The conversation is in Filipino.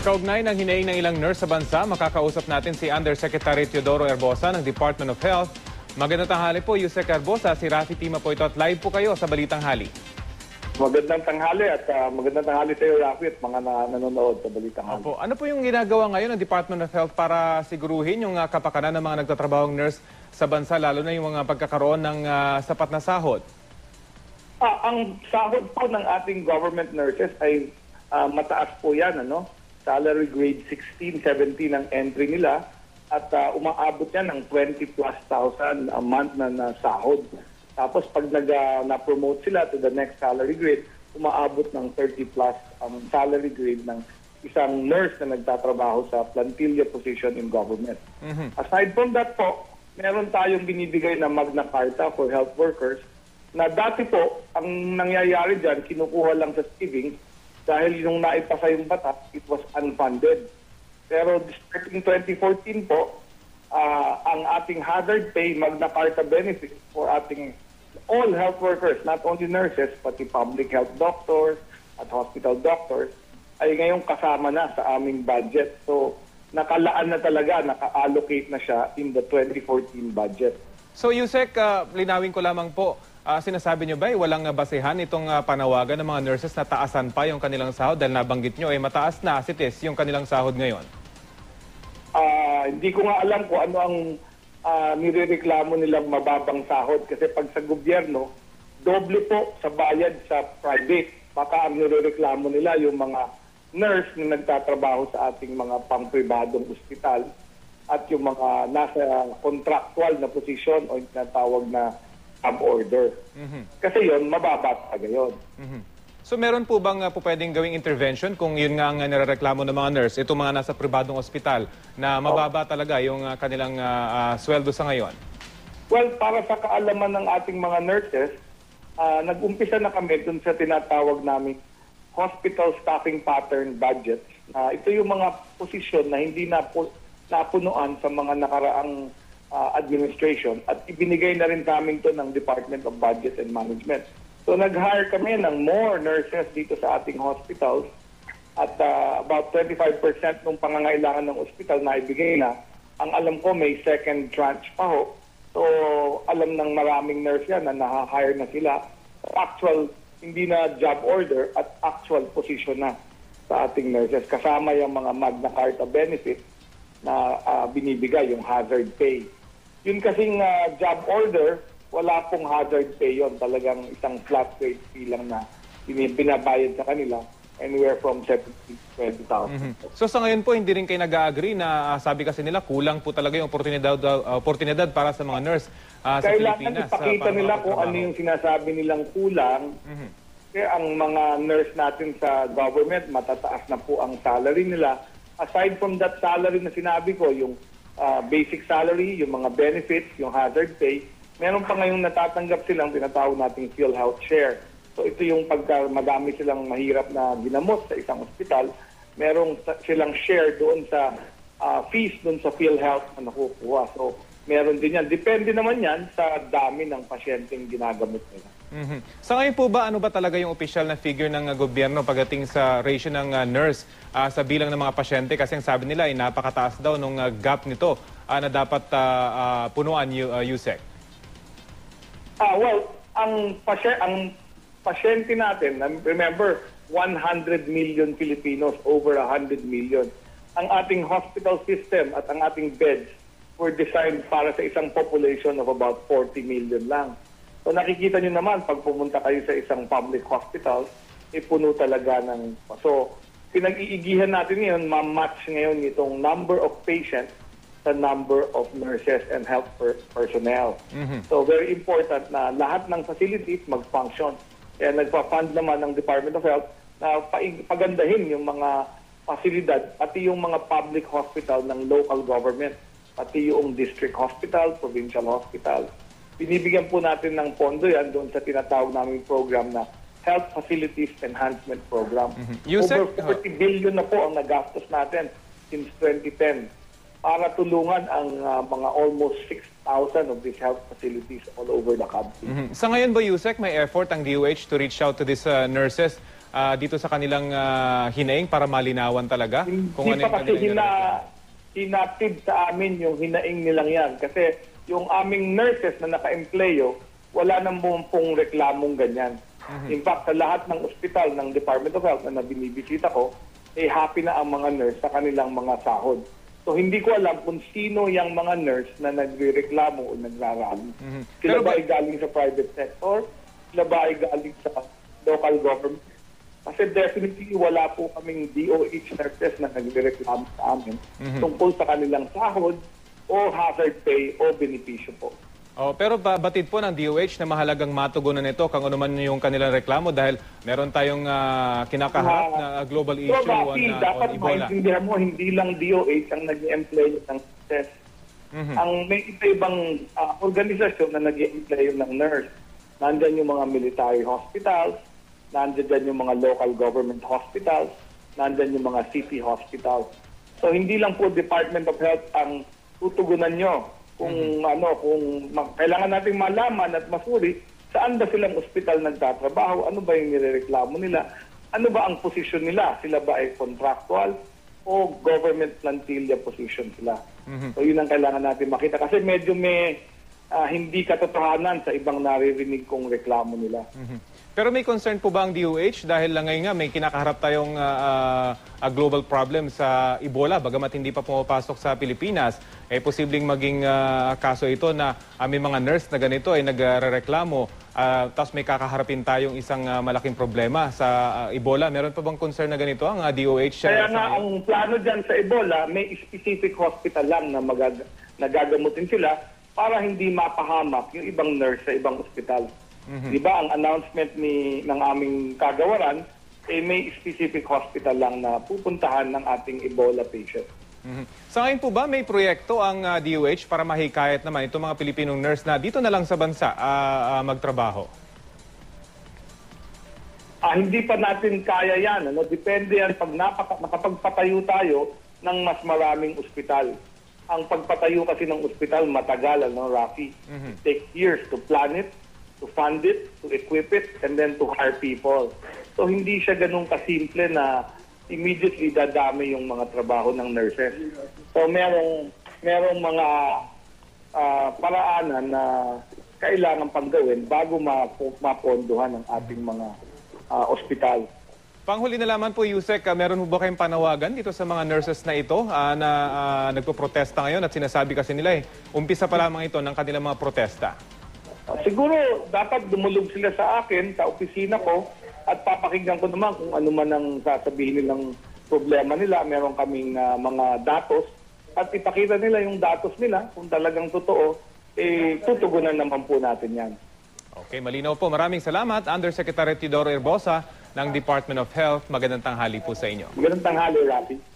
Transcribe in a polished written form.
Kaugnay ng hinaing ng ilang nurse sa bansa, makakausap natin si Undersecretary Teodoro Herbosa ng Department of Health. Magandang tanghali po, Yusek Herbosa. Si Rafi Tima po ito at live po kayo sa Balitang Hali. Magandang tanghali at magandang tanghali sa iyo, Rafi, at mga nanonood sa Balitang Hali. Opo. Ano po yung ginagawa ngayon ng Department of Health para siguruhin yung kapakanan ng mga nagtatrabahong nurse sa bansa, lalo na yung mga pagkakaroon ng sapat na sahod? Ang sahod po ng ating government nurses ay mataas po yan, ano? Salary grade 16, 17 ang entry nila at umaabot yan ng 20,000+ a month na sahod. Tapos pag na-promote sila to the next salary grade, umaabot ng 30+ ang salary grade ng isang nurse na nagtatrabaho sa plantilla position in government. Aside from that po, meron tayong binibigay na Magna Carta for health workers na dati po, ang nangyayari dyan, kinukuha lang sa savings dahil yung naipasa yung batas, it was unfunded. Pero starting 2014 po, ang ating hazard pay, Magna Carta benefit for ating all health workers, not only nurses, pati public health doctors at hospital doctors, ay ngayong kasama na sa aming budget. So, nakalaan na talaga, naka-allocate na siya in the 2014 budget. So, Yusek, linawin ko lamang po, sinasabi nyo ba walang basehan itong panawagan ng mga nurses na taasan pa yung kanilang sahod dahil nabanggit nyo mataas na as it is yung kanilang sahod ngayon? Hindi ko nga alam kung ano ang nirereklamo nilang mababang sahod kasi pag sa gobyerno, doble po sa bayad sa private. Baka ang nirereklamo nila yung mga nurse na nagtatrabaho sa ating mga pang-pribadong ospital at yung mga nasa contractual na posisyon o yung tinatawag na job order. Kasi yun, mababa talaga yun. So meron po bang po pwedeng gawing intervention kung yun nga ang nirereklamo ng mga nurse, itong mga nasa pribadong ospital, na mababa talaga yung kanilang sweldo sa ngayon? Well, para sa kaalaman ng ating mga nurses, nag-umpisa na kami dun sa tinatawag namin hospital staffing pattern budgets. Ito yung mga posisyon na hindi napunuan sa mga nakaraang administration at ibinigay na rin namin to ng Department of Budget and Management. So nag-hire kami ng more nurses dito sa ating hospitals at about 25% ng pangangailangan ng hospital na ibigay na. Ang alam ko may second tranche pa ho. So alam ng maraming nurse yan na na-hire na sila. Actual, hindi na job order at actual position na sa ating nurses. Kasama yung mga Magna Carta benefit na binibigay, yung hazard pay. Yun kasing job order, wala pong hazard pay yun. Talagang isang flat rate fee lang na binabayad sa kanila, anywhere from 17,000 to 20,000. So sa ngayon po, hindi rin kayo nag-agree na sabi kasi nila, kulang po talaga yung oportunidad para sa mga nurse sa Pilipinas. Kailangan ipakita nila kung ano yung sinasabi nilang kulang. Kaya ang mga nurse natin sa government, matataas na po ang salary nila. Aside from that salary na sinabi ko, yung basic salary, yung mga benefits, yung hazard pay, meron pa ngayong natatanggap silang tinatawag nating PhilHealth share. So ito yung pagka madami silang mahirap na ginamot sa isang ospital, meron silang share doon sa fees doon sa PhilHealth na nakukuha. So meron din yan. Depende naman yan sa dami ng pasyenteng ginagamot nila. Sa ngayon po ba, ano ba talaga yung official na figure ng gobyerno pagdating sa ratio ng nurse sa bilang ng mga pasyente? Kasi ang sabi nila ay napakataas daw nung gap nito na dapat punuan, Yusek. Well, ang pasyente natin, remember, 100 million Filipinos, over 100 million. Ang ating hospital system at ang ating beds were designed para sa isang population of about 40 million lang. So nakikita nyo naman, pag pumunta kayo sa isang public hospital, puno talaga ng... So, pinag-iigihan natin ngayon, ma-match ngayon itong number of patients sa number of nurses and health personnel. So, very important na lahat ng facilities mag-function. Kaya nagpa-fund naman ng Department of Health na pagandahin yung mga pasilidad, pati yung mga public hospital ng local government, pati yung district hospital, provincial hospital. Binibigyan po natin ng pondo yan doon sa tinatawag naming program na Health Facilities Enhancement Program. Over 40 billion na po ang nagastos natin since 2010 para tulungan ang mga almost 6,000 of these health facilities all over the country. Sa ngayon ba, Yusek, may effort ang DOH to reach out to these nurses dito sa kanilang hinaing para malinawan talaga? Kung Hindi ano pa yung kasi kanilang hinatid sa amin yung hinaing nilang yan. Kasi yung aming nurses na naka-empleyo, wala nang pong reklamong ganyan. In fact, sa lahat ng ospital ng Department of Health na binibisita ko, happy na ang mga nurse sa kanilang mga sahod. So hindi ko alam kung sino yung mga nurse na nagrereklamo o nagrarally. Sila ba ay galing sa private sector? Sila ba ay galing sa local government? Kasi definitely wala po kaming DOH nurses na nagrereklamo sa amin tungkol sa kanilang sahod o hazard pay o benepisyo po. Pero batid po ng DOH na mahalagang matugunan ito kung ano man yung kanilang reklamo dahil meron tayong kinakaharap na global issue on dapat Ebola. maintindihan mo, hindi lang DOH ang nag-i-employ ng nurses. Ang may iba-ibang organisasyon na nag-i-employ ng nurse. Nandyan yung mga military hospitals, nandyan yung mga local government hospitals, nandyan yung mga city hospitals. So hindi lang po Department of Health ang tutugunan nyo kung kailangan nating malaman at masuri saan ba silang ospital nagtatrabaho, ano ba yung nirereklamo nila, ano ba ang posisyon nila, sila ba ay contractual o government plantilla position sila. So yun ang kailangan natin makita kasi medyo may hindi katotohanan sa ibang naririnig kong reklamo nila. Pero may concern po ba ang DOH dahil lang ngayon nga may kinakaharap tayong global problem sa Ebola bagamat hindi pa pumapasok sa Pilipinas, posibleng maging kaso ito na may mga nurse na ganito ay nagrereklamo tapos may kakaharapin tayong isang malaking problema sa Ebola. Meron pa bang concern na ganito ang DOH? Kaya nga ang plano dyan sa Ebola, may specific hospital lang na nagagamutin sila para hindi mapahamak yung ibang nurse sa ibang ospital. Di ba ang announcement ng aming kagawaran, may specific hospital lang na pupuntahan ng ating Ebola patient. Sa ngayon po ba may proyekto ang DOH para mahikayat naman itong mga Pilipinong nurse na dito na lang sa bansa magtrabaho? Hindi pa natin kaya yan. Depende yan pag nakapagpatayo tayo ng mas maraming ospital. Ang pagpatayo kasi ng ospital matagal, Rafi. It takes years to plan it, to fund it, to equip it, and then to hire people. So hindi siya ganun kasimple na immediately dadami yung mga trabaho ng nurses. So merong mga paraanan na kailangan pang gawin bago mapondohan ang ating mga ospital. Panghuli na lamang po, Yusek, meron po ba kayong panawagan dito sa mga nurses na ito na nagpo-protesta ngayon at sinasabi kasi nila umpisa pa lamang ito ng kanilang mga protesta? Siguro dapat dumulog sila sa akin, sa opisina ko, at papakinggan ko naman kung ano man ang sasabihin nilang problema nila. Meron kaming mga datos at ipakita nila yung datos nila. Kung talagang totoo, tutugunan naman po natin yan. Okay, malinaw po. Maraming salamat, Undersecretary Teodoro Herbosa ng Department of Health. Magandang tanghali po sa inyo. Magandang tanghali, Rafi.